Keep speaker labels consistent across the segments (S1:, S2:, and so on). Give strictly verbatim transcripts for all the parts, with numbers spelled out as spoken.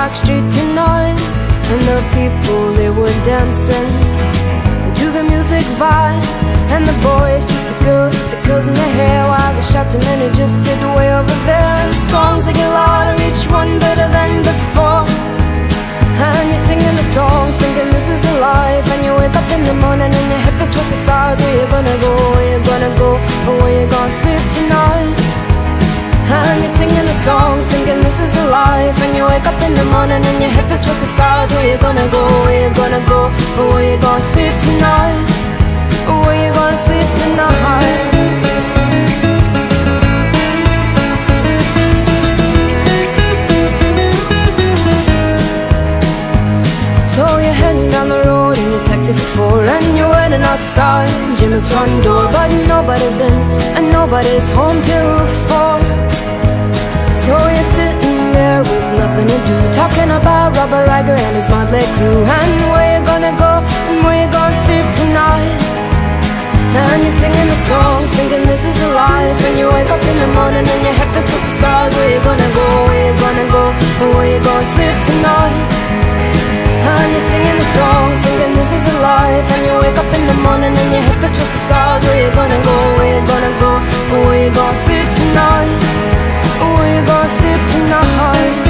S1: back street tonight, and the people, they were dancing to the music vibe. And the boys, just the girls with the girls in their hair, while the shouting men who just sit way over there. And the songs, they get louder, each one better than before. And you're singing the songs, thinking this is the life. And you wake up in the morning and your hip is twisted sides. Where you gonna go, where you gonna go, or where you gonna sleep tonight? And you're singing the songs, thinking this is the life. And you wake up in the morning and your hip is twisted sides. Where you gonna go, where you gonna go, or where you gonna sleep tonight? Or where you gonna sleep tonight? So you're heading down the road in your taxi for four, and you're waiting outside Jim's front door. But nobody's in and nobody's home till four. So you're sitting there with nothing to do, talking about Robert Riger and his motley crew. And where you gonna go and where you gonna sleep tonight? And you're singing the songs, thinking this is the life. And you wake up in the morning and your head feels twisted the stars. Where you gonna go, where you gonna go, or where you gonna sleep tonight? And you're singing the songs, thinking this is a life. And you wake up in the morning and your head feels twisted the stars. Where you gonna go, where you gonna go, or where you gonna sleep tonight? Or where you gonna sleep tonight?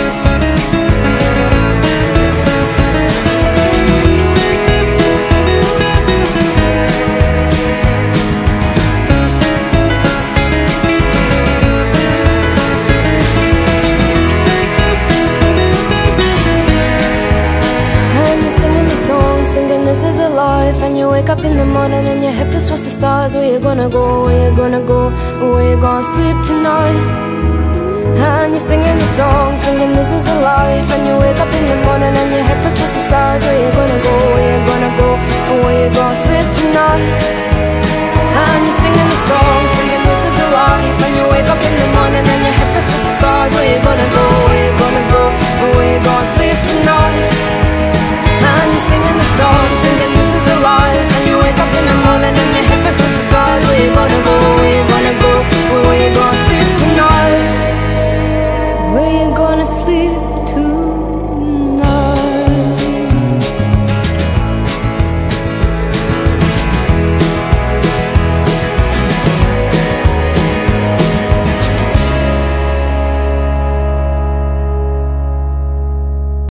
S1: This is a life. And you wake up in the morning and your head feels twisted the stars. Where you gonna go, where you gonna go, or where you gonna sleep tonight? And you're singing the songs, thinking this is a life. And you wake up in the morning and your head feels twisted the stars. Where you gonna go, where you gonna go, or where you gonna sleep tonight? And you're singing the songs, thinking this is a life. And you wake up in the morning and your head feels twisted the stars. Where you gonna go, where you gonna go, or where you gonna sleep tonight? And you're singing the songs, thinking this is a life. And you wake up in the morning and your head feels twisted the stars. Where you gonna go, where you gonna go, or where you gonna sleep tonight? Where you gonna sleep tonight?